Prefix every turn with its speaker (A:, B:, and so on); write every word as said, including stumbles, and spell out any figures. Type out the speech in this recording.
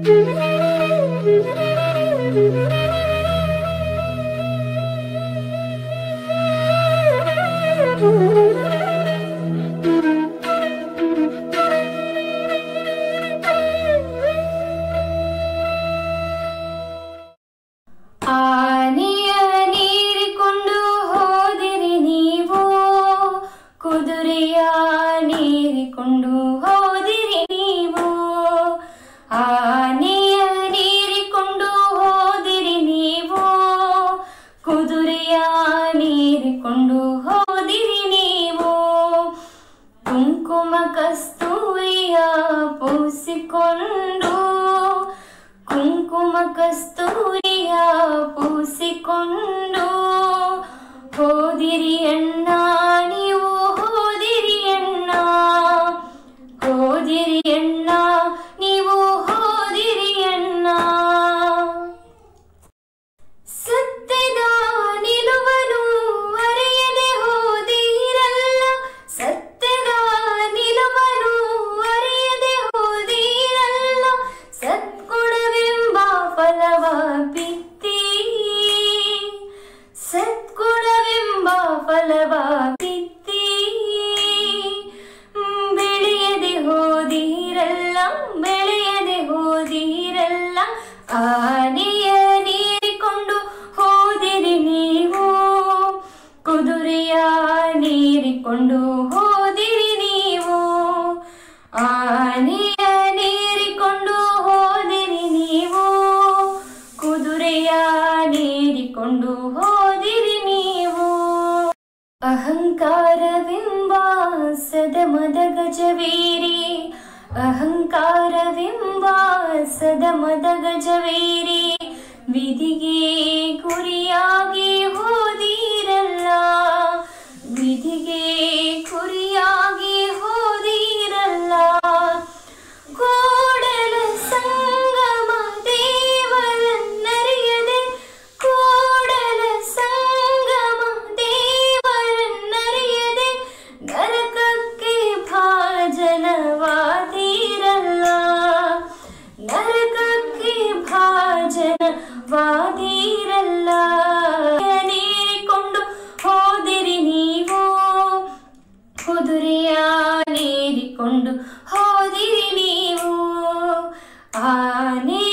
A: ಆನೆಯ ನೀರಿಕೊಂಡು ಹೋದಿರಿ ನೀವು, ಕುದುರೆಯ ನೀರಿಕೊಂಡು ಹೋದಿರಿ ನೀವು. ಆನೆಯ ನೀರಿಕೊಂಡು ಹೋದಿರಿ ನೀವು, ಕುದುರೆಯ ನೀರಿಕೊಂಡು ಹೋದಿರಿ ನೀವು. ಕುಂಕುಮ ಕಸ್ತೂರಿಯ ಪೂಸಿಕೊಂಡು, ಕುಂಕುಮ ಕಸ್ತೂರಿಯ ಪೂಸಿಕೊಂಡು ಹೋದಿರಿ ಅಣ್ಣ ನೀವು, ಹೋದಿರಿ ಅಣ್ಣ, ಹೋದಿರಿ ಅಣ್ಣ ನೀವು, ಹೋದಿರಿ ಅಣ್ಣ. ಸತ್ಯದ ನಿಲುವನ್ನು ಅರಿಯದೆ ಹೋದಿರಲ್ಲ, ಸತ್ಯದ ನಿಲುವನ್ನು ಅರಿಯದೆ ಹೋದಿರಲ್ಲ. ಸದ್ಗುಣವೆಂಬ ಫಲವ ಬಿತ್ತಿ, ಸದ್ಗುಣವೆಂಬ ಫಲವ ಬಿತ್ತಿ ಬೆಳೆಯದೆ ಹೋದಿರಲ್ಲ, ಬೆಳೆಯದೆ ಹೋದಿರಲ್ಲ. ಆನೆಯ ನೀರಿಕೊಂಡು ಹೋದಿರಿ ನೀವು, ಕುದುರೆಯ ನೀರಿಕೊಂಡು ಹೋದಿರಿ ನೀವು. ಆನೆಯ ನೀರಿಕೊಂಡು ಹೋದಿರಿ ನೀವು, ಕುದುರೆಯ ನೀರಿಕೊಂಡು ಹೋದಿರಿ ನೀವು. ಅಹಂಕಾರವೆಂಬ ಸದಮದ ಗಜವೇರಿ, ಅಹಂಕಾರವೆಂಬ ಸದಮದ ಗಜವೇರಿ. ವಿಧಿಗೆ ಗುರಿಯಾಗಿ ಹೋದಿರಲ್ಲ, ವಿಧಿಗೆ ಗುರಿಯಾಗಿ ಹೋದಿರಲ್ಲ. ಕೂಡಲ ಸಂಗಮ ದೇವರನ್ನರಿಯದೆ, ಕೂಡಲ ಸಂಗಮ ದೇವರನ್ನರಿಯದೆ ನರಕಕ್ಕೆ ಭಾಜನವಾದಿರಲ್ಲ, ನರಕಕ್ಕೆ ಭಾಜನವಾದಿರಲ್ಲ. ನೀರಿಕೊಂಡು ಹೋದಿರಿ ನೀವು, ಕುದುರೆಯ ನೀರಿಕೊಂಡು ಹೋದಿರಿ ನೀವು. ಆನೆ